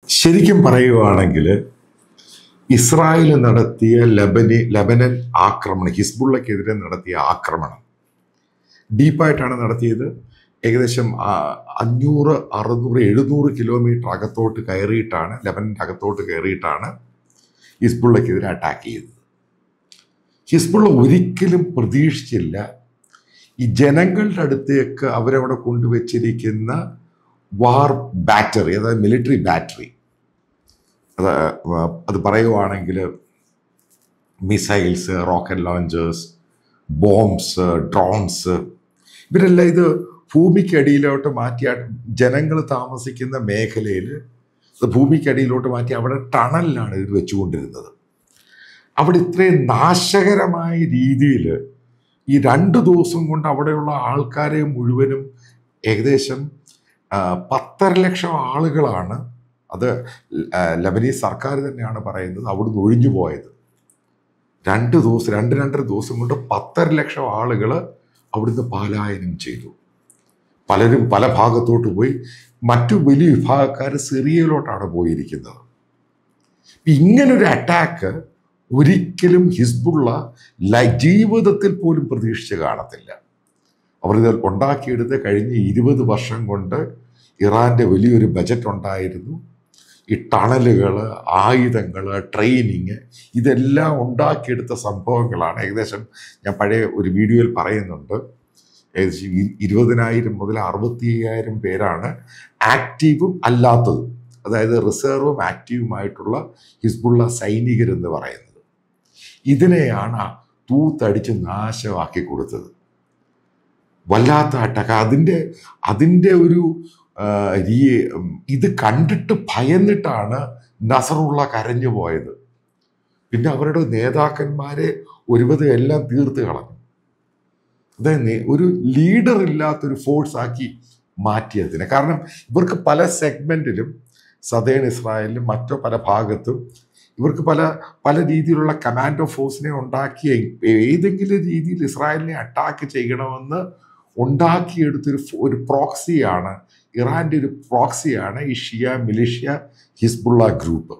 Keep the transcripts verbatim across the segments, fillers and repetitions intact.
ശരിക്കും പറയുകയാണെങ്കിൽ ഇസ്രായേൽ നടത്തിയ ലബനി ലബനൻ ആക്രമണം, ഹിസ്ബുള്ളക്കെതിരെ നടത്തിയ ആക്രമണം ഡീപ്പായിട്ടാണ് നടത്തിയത്. ഏകദേശം അഞ്ഞൂറ് അറുന്നൂറ് എഴുന്നൂറ് കിലോമീറ്റർ അകത്തോട്ട് കയറിയിട്ടാണ്, ലബനൻ്റെ അകത്തോട്ട് കയറിയിട്ടാണ് ഹിസ്ബുള്ളക്കെതിരെ അറ്റാക്ക് ചെയ്തത്. ഹിസ്ബുള്ള ഒരിക്കലും പ്രതീക്ഷിച്ചില്ല ഈ ജനങ്ങളുടെ അടുത്തേക്ക് അവരവിടെ കൊണ്ടുവച്ചിരിക്കുന്ന വാർ ബാറ്ററി, അതായത് മിലിറ്ററി ബാറ്ററി, അത് അത് പറയുവാണെങ്കിൽ missiles, rocket launchers, bombs, drones, ഇവരെല്ലാം ഇത് ഭൂമിക്കടിയിലോട്ട് മാറ്റിയ ജനങ്ങൾ താമസിക്കുന്ന മേഖലയിൽ ഭൂമിക്കടിയിലോട്ട് മാറ്റി അവിടെ ടണലിലാണ് ഇത് വെച്ചുകൊണ്ടിരുന്നത്. അവിടെ ഇത്രയും നാശകരമായ രീതിയിൽ ഈ രണ്ട് ദിവസം കൊണ്ട് അവിടെയുള്ള ആൾക്കാരെ മുഴുവനും ഏകദേശം പത്തര ലക്ഷം ആളുകളാണ്, അത് ലബനീസ് സർക്കാർ തന്നെയാണ് പറയുന്നത്, അവിടുന്ന് ഒഴിഞ്ഞു പോയത്. രണ്ട് ദിവസം രണ്ട് രണ്ടര ദിവസം കൊണ്ട് പത്തര ലക്ഷം ആളുകൾ അവിടുന്ന് പലായനം ചെയ്തു. പലരും പല ഭാഗത്തോട്ട് പോയി. മറ്റു വലിയ വിഭാഗക്കാർ സിറിയയിലോട്ടാണ് പോയിരിക്കുന്നത്. ഇങ്ങനൊരു അറ്റാക്ക് ഒരിക്കലും ഹിസ്ബുള്ള ജീവിതത്തിൽ പോലും പ്രതീക്ഷിച്ച് കാണത്തില്ല. അവരിത് ഉണ്ടാക്കിയെടുത്ത് കഴിഞ്ഞ ഇരുപത് വർഷം കൊണ്ട് ഇറാൻ്റെ വലിയൊരു ബജറ്റ് ഉണ്ടായിരുന്നു. ഈ ടണലുകൾ, ആയുധങ്ങൾ, ട്രെയിനിങ്, ഇതെല്ലാം ഉണ്ടാക്കിയെടുത്ത സംഭവങ്ങളാണ്. ഏകദേശം ഞാൻ പഴയ ഒരു വീഡിയോയിൽ പറയുന്നുണ്ട്, ഏകദേശം ഇരുപതിനായിരം മുതൽ അറുപത്തി അയ്യായിരം പേരാണ് ആക്റ്റീവും അല്ലാത്തതും, അതായത് റിസർവും ആക്റ്റീവുമായിട്ടുള്ള ഹിസ്ബുള്ള സൈനികരെന്ന് പറയുന്നത്. ഇതിനെയാണ് തൂത്തടിച്ച് നാശമാക്കി കൊടുത്തത്. വല്ലാത്ത അറ്റാക്ക്. അതിൻ്റെ അതിൻ്റെ ഒരു ഇത് കണ്ടിട്ട് ഭയന്നിട്ടാണ് നസറുള്ള കരഞ്ഞു പോയത്. പിന്നെ അവരുടെ നേതാക്കന്മാരെ ഒരുവിധം എല്ലാം തീർത്ത് കളഞ്ഞു. അതായത് ഒരു ലീഡർ ഇല്ലാത്തൊരു ഫോഴ്സ് ആക്കി മാറ്റിയതിനെ. കാരണം ഇവർക്ക് പല സെഗ്മെന്റിലും, സദേൺ ഇസ്രായേലിലും മറ്റോ പല ഭാഗത്തും ഇവർക്ക് പല പല രീതിയിലുള്ള കമാൻഡോ ഫോഴ്സിനെ ഉണ്ടാക്കിയ ഏതെങ്കിലും രീതിയിൽ ഇസ്രായേലിനെ അറ്റാക്ക് ചെയ്യണമെന്ന് ഉണ്ടാക്കിയെടുത്തൊരു ഒരു പ്രോക്സിയാണ്, ഇറാൻ്റെ ഒരു പ്രോക്സിയാണ് ഈ ഷിയ മിലിഷ്യ ഹിസ്ബുള്ള ഗ്രൂപ്പ്.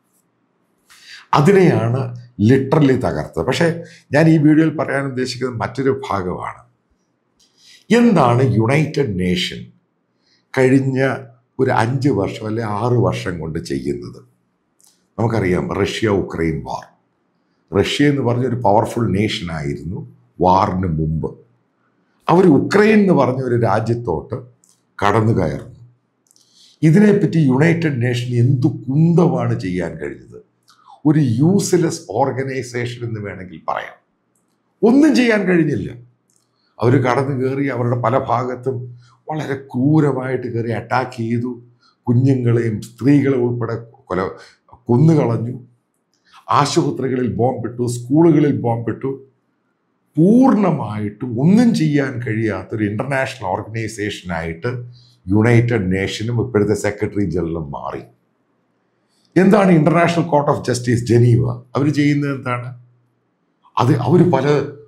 അതിനെയാണ് ലിറ്ററലി തകർത്തത്. പക്ഷേ ഞാൻ ഈ വീഡിയോയിൽ പറയാൻ ഉദ്ദേശിക്കുന്നത് മറ്റൊരു ഭാഗമാണ്. എന്താണ് യുണൈറ്റഡ് നേഷൻ കഴിഞ്ഞ ഒരു അഞ്ച് വർഷം അല്ലെ ആറ് വർഷം കൊണ്ട് ചെയ്യുന്നത്? നമുക്കറിയാം, റഷ്യ ഉക്രൈൻ വാർ. റഷ്യ എന്ന് പറഞ്ഞൊരു പവർഫുൾ നേഷൻ ആയിരുന്നു വാറിന് മുമ്പ്. അവർ ഉക്രൈൻ എന്ന് പറഞ്ഞ ഒരു രാജ്യത്തോട്ട് കടന്നു കയറുന്നു. ഇതിനെപ്പറ്റി യുണൈറ്റഡ് നേഷൻ എന്തു കുന്തമാണ് ചെയ്യാൻ കഴിഞ്ഞത്? ഒരു യൂസ്ലെസ് ഓർഗനൈസേഷൻ എന്ന് വേണമെങ്കിൽ പറയാം. ഒന്നും ചെയ്യാൻ കഴിഞ്ഞില്ല. അവർ കടന്നു കയറി അവരുടെ പല ഭാഗത്തും വളരെ ക്രൂരമായിട്ട് കയറി അറ്റാക്ക് ചെയ്തു. കുഞ്ഞുങ്ങളെയും സ്ത്രീകളെ ഉൾപ്പെടെ കൊല കൊന്നുകളഞ്ഞു. ആശുപത്രികളിൽ ബോംബിട്ടു, സ്കൂളുകളിൽ ബോംബിട്ടു. പൂർണ്ണമായിട്ടും ഒന്നും ചെയ്യാൻ കഴിയാത്തൊരു ഇൻ്റർനാഷണൽ ഓർഗനൈസേഷനായിട്ട് യുണൈറ്റഡ് നേഷനും ഇപ്പോഴത്തെ സെക്രട്ടറി ജനറലും മാറി. എന്താണ് international court of justice Geneva? അവർ ചെയ്യുന്നത് എന്താണ്? അത് അവർ പല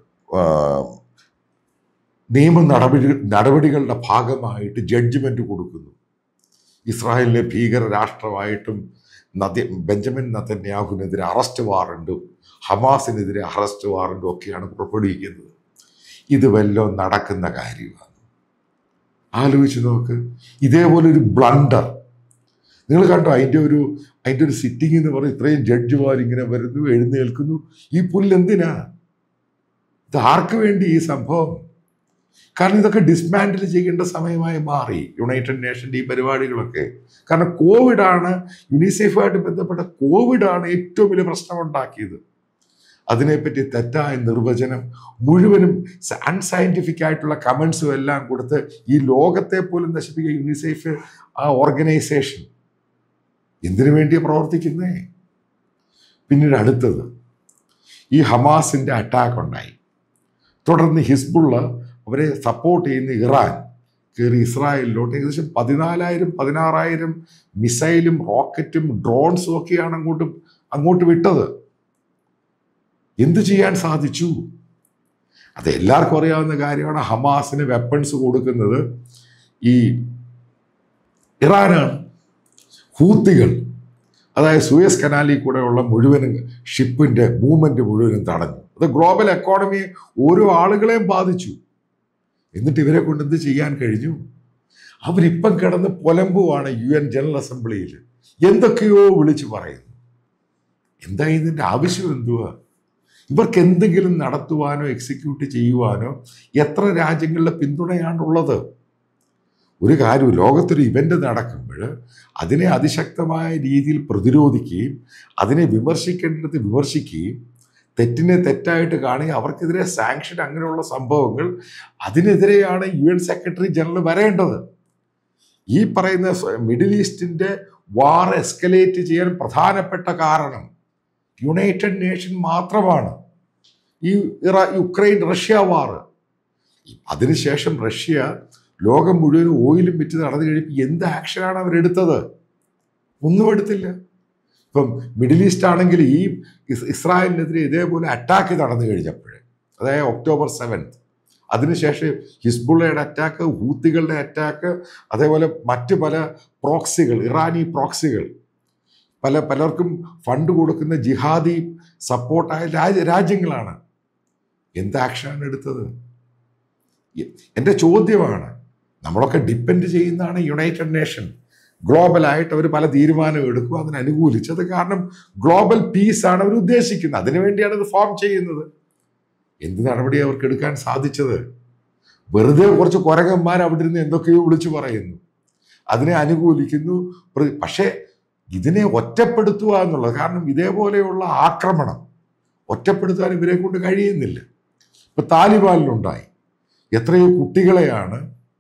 നിയമ നടപടി നടപടികളുടെ ഭാഗമായിട്ട് ജഡ്ജ്മെൻറ്റ് കൊടുക്കുന്നു. ഇസ്രായേലിനെ ഭീകര രാഷ്ട്രമായിട്ടും നദി ബെഞ്ചമിൻ നെതന്യാഹുവിനെതിരെ അറസ്റ്റ് വാറണ്ടും ഹമാസിനെതിരെ അറസ്റ്റ് വാറണ്ടും ഒക്കെയാണ് പുറപ്പെടുവിക്കുന്നത്. ഇത് വല്ലതും നടക്കുന്ന കാര്യമാണ്? ആലോചിച്ച് നോക്ക്. ഇതേപോലൊരു ബ്ലണ്ടർ നിങ്ങൾ കണ്ടോ? അതിൻ്റെ ഒരു അതിൻ്റെ ഒരു സിറ്റിംഗ് എന്ന് പറഞ്ഞാൽ ഇത്രയും ജഡ്ജിമാർ ഇങ്ങനെ വരുന്നു, എഴുന്നേൽക്കുന്നു. ഈ പുല്ലെന്തിനാ? ഇത് ആർക്ക് വേണ്ടി ഈ സംഭവം? കാരണം ഇതൊക്കെ ഡിസ്മാൻഡിൽ ചെയ്യേണ്ട സമയമായി മാറി യുണൈറ്റഡ് നേഷൻ്റെ ഈ പരിപാടികളൊക്കെ. കാരണം കോവിഡാണ്, യുനിസെഫുമായിട്ട് ബന്ധപ്പെട്ട കോവിഡാണ് ഏറ്റവും വലിയ പ്രശ്നം ഉണ്ടാക്കിയത്. അതിനെപ്പറ്റി തെറ്റായ നിർവചനം, മുഴുവനും അൺസയൻറ്റിഫിക് ആയിട്ടുള്ള കമൻസും എല്ലാം കൊടുത്ത് ഈ ലോകത്തെ പോലും നശിപ്പിക്കുക യുനിസെഫ് ആ ഓർഗനൈസേഷൻ. എന്തിനു വേണ്ടിയാണ് പ്രവർത്തിക്കുന്നേ? പിന്നീട് അടുത്തത്, ഈ ഹമാസിൻ്റെ അറ്റാക്ക് ഉണ്ടായി. തുടർന്ന് ഹിസ്ബുള്ള അവരെ സപ്പോർട്ട് ചെയ്യുന്ന ഇറാൻ കയറി ഇസ്രായേലിലോട്ട് ഏകദേശം പതിനാലായിരം പതിനാറായിരം മിസൈലും റോക്കറ്റും ഡ്രോൺസും ഒക്കെയാണ് അങ്ങോട്ട് അങ്ങോട്ട് വിട്ടത്. എന്ത് ചെയ്യാൻ സാധിച്ചു? അത് എല്ലാവർക്കും അറിയാവുന്ന കാര്യമാണ്. ഹമാസിന് വെപ്പൺസ് കൊടുക്കുന്നത് ഈ ഇറാനാണ്. ഹൂത്തികൾ, അതായത് സൂയസ് കനാലിൽ കൂടെയുള്ള മുഴുവനും ഷിപ്പിൻ്റെ മൂവ്മെൻറ്റ് മുഴുവനും തടഞ്ഞു. അത് ഗ്ലോബൽ എക്കോണമിയെ ഓരോ ആളുകളെയും ബാധിച്ചു. എന്നിട്ട് ഇവരെ കൊണ്ട് എന്ത് ചെയ്യാൻ കഴിഞ്ഞു? അവരിപ്പം കിടന്ന് പുലമ്പുവാണ് യു എൻ ജനറൽ അസംബ്ലിയിൽ, എന്തൊക്കെയോ വിളിച്ചു പറയുന്നു. എന്താ ഇതിൻ്റെ ആവശ്യം എന്തുവാ? ഇവർക്ക് എന്തെങ്കിലും നടത്തുവാനോ എക്സിക്യൂട്ട് ചെയ്യുവാനോ എത്ര രാജ്യങ്ങളുടെ പിന്തുണയാണുള്ളത്? ഒരു കാര്യം, ലോകത്തൊരു ഇവൻ്റ് നടക്കുമ്പോൾ അതിനെ അതിശക്തമായ രീതിയിൽ പ്രതിരോധിക്കുകയും അതിനെ വിമർശിക്കേണ്ടത് വിമർശിക്കുകയും തെറ്റിനെ തെറ്റായിട്ട് കാണുകയും അവർക്കെതിരെ സാങ്ഷൻ, അങ്ങനെയുള്ള സംഭവങ്ങൾ, അതിനെതിരെയാണ് യു എൻ സെക്രട്ടറി ജനറൽ വരേണ്ടത്. ഈ പറയുന്ന മിഡിൽ ഈസ്റ്റിൻ്റെ വാർ എസ്കലേറ്റ് ചെയ്യാൻ പ്രധാനപ്പെട്ട കാരണം യുണൈറ്റഡ് നേഷൻ മാത്രമാണ്. ഈ ഇറ യുക്രൈൻ റഷ്യ വാർ, അതിനുശേഷം റഷ്യ ലോകം മുഴുവൻ ഓയിലും വിറ്റ് നടന്നു കഴിയുമ്പോൾ എന്ത് ആക്ഷനാണ് അവരെടുത്തത്? ഒന്നും എടുത്തില്ല. ഇപ്പം മിഡിൽ ഈസ്റ്റ് ആണെങ്കിൽ ഈ ഇസ്രായേലിനെതിരെ ഇതേപോലെ അറ്റാക്ക് നടന്നു കഴിഞ്ഞപ്പോൾ, അതായത് ഒക്ടോബർ സെവൻത്ത്, അതിനുശേഷം ഹിസ്ബുള്ളയുടെ അറ്റാക്ക്, ഹൂത്തികളുടെ അറ്റാക്ക്, അതേപോലെ മറ്റ് പല പ്രോക്സികൾ, ഇറാനി പ്രോക്സികൾ, പല പലർക്കും ഫണ്ട് കൊടുക്കുന്ന ജിഹാദി സപ്പോർട്ടായ രാജ രാജ്യങ്ങളാണ്. എന്ത് ആക്ഷനാണ് എടുത്തത്? എൻ്റെ ചോദ്യമാണ്. നമ്മളൊക്കെ ഡിപ്പെൻഡ് ചെയ്യുന്നതാണ് യുണൈറ്റഡ് നേഷൻ. ഗ്ലോബലായിട്ട് അവർ പല തീരുമാനം എടുക്കും, അതിനനുകൂലിച്ചത്. കാരണം ഗ്ലോബൽ പീസാണ് അവർ ഉദ്ദേശിക്കുന്നത്, അതിനുവേണ്ടിയാണ് ഇത് ഫോം ചെയ്യുന്നത്. എന്ത് നടപടി അവർക്ക് എടുക്കാൻ സാധിച്ചത്? വെറുതെ കുറച്ച് കുരങ്ങന്മാർ അവിടെ ഇരുന്ന് എന്തൊക്കെയോ വിളിച്ചു പറയുന്നു, അതിനെ അനുകൂലിക്കുന്നു. പക്ഷേ ഇതിനെ ഒറ്റപ്പെടുത്തുക എന്നുള്ളത്, കാരണം ഇതേപോലെയുള്ള ആക്രമണം ഒറ്റപ്പെടുത്താൻ ഇവരെ കൊണ്ട് കഴിയുന്നില്ല. ഇപ്പം താലിബാനിലുണ്ടായി, എത്രയോ കുട്ടികളെയാണ്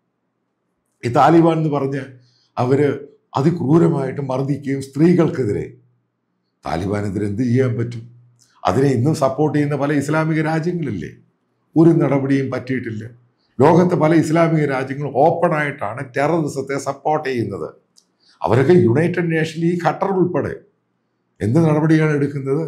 ഈ താലിബാൻ എന്ന് പറഞ്ഞ് അവർ അതിക്രൂരമായിട്ട് മർദ്ദിക്കുകയും, സ്ത്രീകൾക്കെതിരെ. താലിബാനെതിരെ എന്ത് ചെയ്യാൻ പറ്റും? അതിനെ ഇന്നും സപ്പോർട്ട് ചെയ്യുന്ന പല ഇസ്ലാമിക രാജ്യങ്ങളില്ലേ? ഒരു നടപടിയും പറ്റിയിട്ടില്ല. ലോകത്തെ പല ഇസ്ലാമിക രാജ്യങ്ങളും ഓപ്പണായിട്ടാണ് ടെററിസത്തെ സപ്പോർട്ട് ചെയ്യുന്നത്. അവരൊക്കെ യുണൈറ്റഡ് നേഷനിൽ ഈ ഖട്ടർ ഉൾപ്പെടെ എന്ത് നടപടിയാണ് എടുക്കുന്നത്?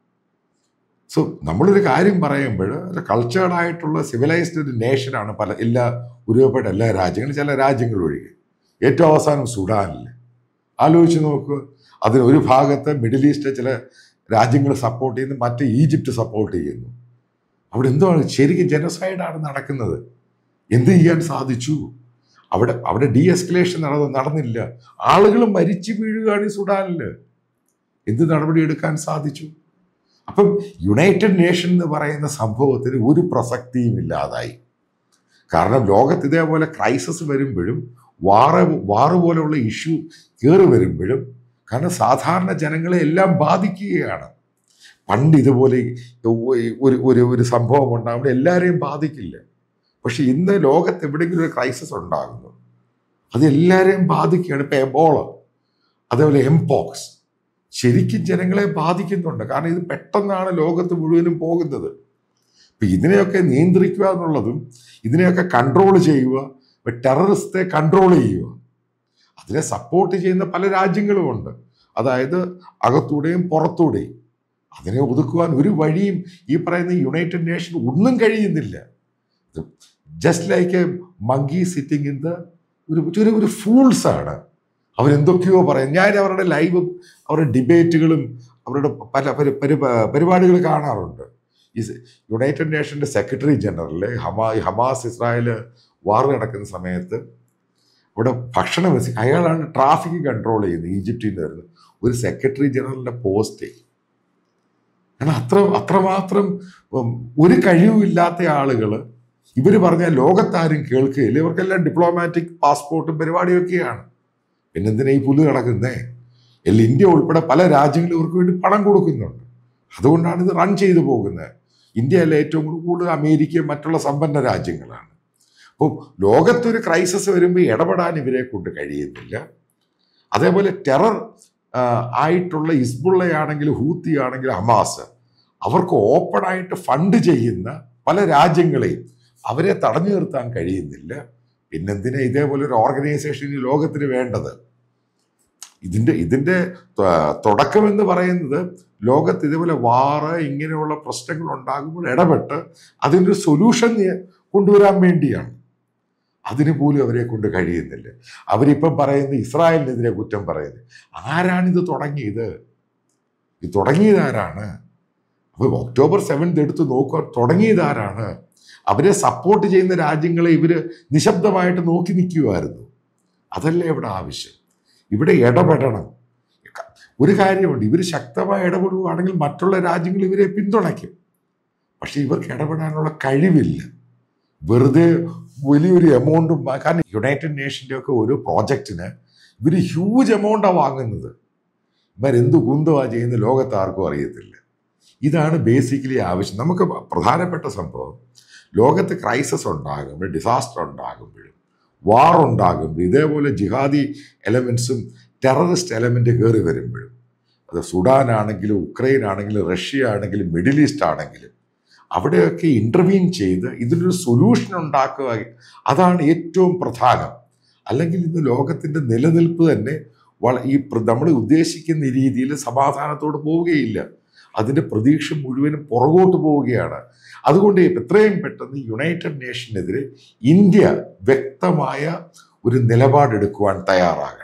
സോ നമ്മളൊരു കാര്യം പറയുമ്പോൾ ഒരു കൾച്ചേർഡായിട്ടുള്ള സിവിലൈസ്ഡ് ഒരു നേഷനാണ് പല എല്ലാ ഒരുപാട് എല്ലാ രാജ്യങ്ങളും, ചില രാജ്യങ്ങൾ ഒഴികെ. ഏറ്റവും അവസാനം സുഡാനിൽ ആലോചിച്ച് നോക്കുക. അതിന് ഒരു ഭാഗത്ത് മിഡിൽ ഈസ്റ്റ് ചില രാജ്യങ്ങൾ സപ്പോർട്ട് ചെയ്യുന്നു, മറ്റേ ഈജിപ്റ്റ് സപ്പോർട്ട് ചെയ്യുന്നു. അവിടെ എന്താണ് ശരിക്കും ജനസൈഡാണ് നടക്കുന്നത്. എന്ത് ചെയ്യാൻ സാധിച്ചു? അവിടെ അവിടെ ഡീ എസ്കലേഷൻ നട നടന്നില്ല ആളുകൾ മരിച്ചു വീഴുകയാണ് ഈ സുഡാനിൽ. എന്ത് നടപടി എടുക്കാൻ സാധിച്ചു? അപ്പം യുണൈറ്റഡ് നേഷൻ എന്ന് പറയുന്ന സംഭവത്തിന് ഒരു പ്രസക്തിയും ഇല്ലാതായി. കാരണം ലോകത്ത് ഇതേപോലെ ക്രൈസിസ് വരുമ്പോഴും, വാറ് വാറ് പോലെയുള്ള ഇഷ്യൂ കയറി വരുമ്പോഴും, കാരണം സാധാരണ ജനങ്ങളെ എല്ലാം ബാധിക്കുകയാണ്. പണ്ട് ഇതുപോലെ ഒരു ഒരു ഒരു സംഭവം ഉണ്ടാകുമ്പോൾ എല്ലാവരെയും ബാധിക്കില്ല. പക്ഷെ ഇന്ന് ലോകത്ത് എവിടെയെങ്കിലും ഒരു ക്രൈസിസ് ഉണ്ടാകുന്നു, അത് എല്ലാവരെയും ബാധിക്കുകയാണ്. ഇപ്പം എബോള, അതേപോലെ എംപോക്സ് ശരിക്കും ജനങ്ങളെ ബാധിക്കുന്നുണ്ട്. കാരണം ഇത് പെട്ടെന്നാണ് ലോകത്ത് മുഴുവനും പോകുന്നത്. ഇപ്പം ഇതിനെയൊക്കെ നിയന്ത്രിക്കുക എന്നുള്ളതും ഇതിനെയൊക്കെ കൺട്രോൾ ചെയ്യുക, ടെററിസ്റ്റെ കൺട്രോൾ ചെയ്യുക, അതിനെ സപ്പോർട്ട് ചെയ്യുന്ന പല രാജ്യങ്ങളുമുണ്ട്. അതായത് അകത്തൂടെയും പുറത്തൂടെയും അതിനെ ഒതുക്കുവാൻ ഒരു വഴിയും ഈ പറയുന്ന യുണൈറ്റഡ് നേഷൻ ഒന്നും കഴിയുന്നില്ല. Just like a monkey sitting in the ഒരു ഒരു ഒരു ഫൂൾസാണ്. അവരെന്തൊക്കെയോ പറയും. ഞാൻ അവരുടെ ലൈവും അവരുടെ ഡിബേറ്റുകളും അവരുടെ പല പരി പരിപാടികൾ കാണാറുണ്ട്. ഈ യുണൈറ്റഡ് നേഷൻ്റെ സെക്രട്ടറി ജനറൽ ഹമാ ഹമാസ് ഇസ്രായേൽ വാർ നടക്കുന്ന സമയത്ത് അവിടെ ഭക്ഷണം വെച്ച് അയാളാണ് ട്രാഫിക് കൺട്രോൾ ചെയ്യുന്നത്, ഈജിപ്തിൽ നിന്ന് വരുന്നത്. ഒരു സെക്രട്ടറി ജനറലിൻ്റെ പോസ്റ്റ്. കാരണം അത്ര അത്രമാത്രം ഒരു കഴിവില്ലാത്ത ആളുകൾ ഇവർ പറഞ്ഞാൽ ലോകത്താരും കേൾക്കുകയില്ല. ഇവർക്കെല്ലാം ഡിപ്ലോമാറ്റിക് പാസ്പോർട്ടും പരിപാടിയൊക്കെയാണ്. പിന്നെന്തിനാ ഈ പുല്ല് കിടക്കുന്നേ? എല്ലാം ഇന്ത്യ ഉൾപ്പെടെ പല രാജ്യങ്ങളും ഇവർക്ക് വേണ്ടി പണം കൊടുക്കുന്നുണ്ട്. അതുകൊണ്ടാണ് ഇത് റൺ ചെയ്തു പോകുന്നത്. ഇന്ത്യയിലെ ഏറ്റവും കൂടുതൽ അമേരിക്കയും മറ്റുള്ള സമ്പന്ന രാജ്യങ്ങളാണ്. അപ്പോൾ ലോകത്തൊരു ക്രൈസിസ് വരുമ്പോൾ ഇടപെടാൻ ഇവരെ കൊണ്ട് കഴിയുന്നില്ല. അതേപോലെ ടെറർ ആയിട്ടുള്ള ഹിസ്ബുള്ളയാണെങ്കിലും ഹൂത്തി ആണെങ്കിലും ഹമാസ്, അവർക്ക് ഓപ്പണായിട്ട് ഫണ്ട് ചെയ്യുന്ന പല രാജ്യങ്ങളെയും അവരെ തടഞ്ഞു നിർത്താൻ കഴിയുന്നില്ല. പിന്നെന്തിനാ ഇതേപോലെ ഒരു ഓർഗനൈസേഷൻ ഈ ലോകത്തിന് വേണ്ടത്? ഇതിൻ്റെ ഇതിൻ്റെ തുടക്കമെന്ന് പറയുന്നത് ലോകത്ത് ഇതേപോലെ വാറ് ഇങ്ങനെയുള്ള പ്രശ്നങ്ങൾ ഉണ്ടാകുമ്പോൾ ഇടപെട്ട് അതിൻ്റെ സൊല്യൂഷൻ കൊണ്ടുവരാൻ വേണ്ടിയാണ്. അതിന് പോലും അവരെ കൊണ്ട് കഴിയുന്നില്ല. അവരിപ്പം പറയുന്നത് ഇസ്രായേലിനെതിരെ കുറ്റം പറയുന്നത്. ആരാണിത് തുടങ്ങിയത്? ഇത് തുടങ്ങിയത് ആരാണ്? അപ്പോൾ ഒക്ടോബർ സെവൻത് എടുത്ത് നോക്കുക, തുടങ്ങിയത് ആരാണ്? അവരെ സപ്പോർട്ട് ചെയ്യുന്ന രാജ്യങ്ങളെ ഇവർ നിശബ്ദമായിട്ട് നോക്കി നിൽക്കുമായിരുന്നു. അതല്ലേ ഇവിടെ ആവശ്യം. ഇവിടെ ഇടപെടണം. ഒരു കാര്യമുണ്ട്, ഇവർ ശക്തമായി ഇടപെടുകയാണെങ്കിൽ മറ്റുള്ള രാജ്യങ്ങൾ ഇവരെ പിന്തുണയ്ക്കും. പക്ഷെ ഇവർക്ക് ഇടപെടാനുള്ള കഴിവില്ല. വെറുതെ വലിയൊരു എമൗണ്ടും, കാരണം യുണൈറ്റഡ് നേഷൻ്റെ ഒക്കെ ഒരു പ്രോജക്റ്റിന് ഇവർ ഹ്യൂജ് എമൗണ്ടാണ് വാങ്ങുന്നത്. ഇവരെന്ത് കുന്തമാണ് ചെയ്യുന്ന ലോകത്ത് ആർക്കും അറിയത്തില്ല. ഇതാണ് ബേസിക്കലി ആവശ്യം. നമുക്ക് പ്രധാനപ്പെട്ട സംഭവം, ലോകത്ത് ക്രൈസിസ് ഉണ്ടാകുമ്പോൾ, ഡിസാസ്റ്റർ ഉണ്ടാകുമ്പോഴും, വാർ ഉണ്ടാകുമ്പോൾ, ഇതേപോലെ ജിഹാദി എലമെൻസും ടെററിസ്റ്റ് എലമെൻ്റ് കയറി വരുമ്പോഴും, അത് സുഡാൻ ആണെങ്കിലും ഉക്രൈൻ ആണെങ്കിലും റഷ്യ ആണെങ്കിലും മിഡിൽ ഈസ്റ്റ് ആണെങ്കിലും, അവിടെയൊക്കെ ഇൻ്റർവീൻ ചെയ്ത് ഇതിനൊരു സൊല്യൂഷൻ ഉണ്ടാക്കുക, അതാണ് ഏറ്റവും പ്രധാനം. അല്ലെങ്കിൽ ഇന്ന് ലോകത്തിൻ്റെ നിലനിൽപ്പ് തന്നെ വള ഈ നമ്മൾ ഉദ്ദേശിക്കുന്ന രീതിയിൽ സമാധാനത്തോട് പോവുകയില്ല. അതിൻ്റെ പ്രതീക്ഷ മുഴുവനും പുറകോട്ട് പോവുകയാണ്. അതുകൊണ്ട് എത്രയും പെട്ടെന്ന് യുണൈറ്റഡ് നേഷനെതിരെ ഇന്ത്യ വ്യക്തമായ ഒരു നിലപാടെടുക്കുവാൻ തയ്യാറാകും.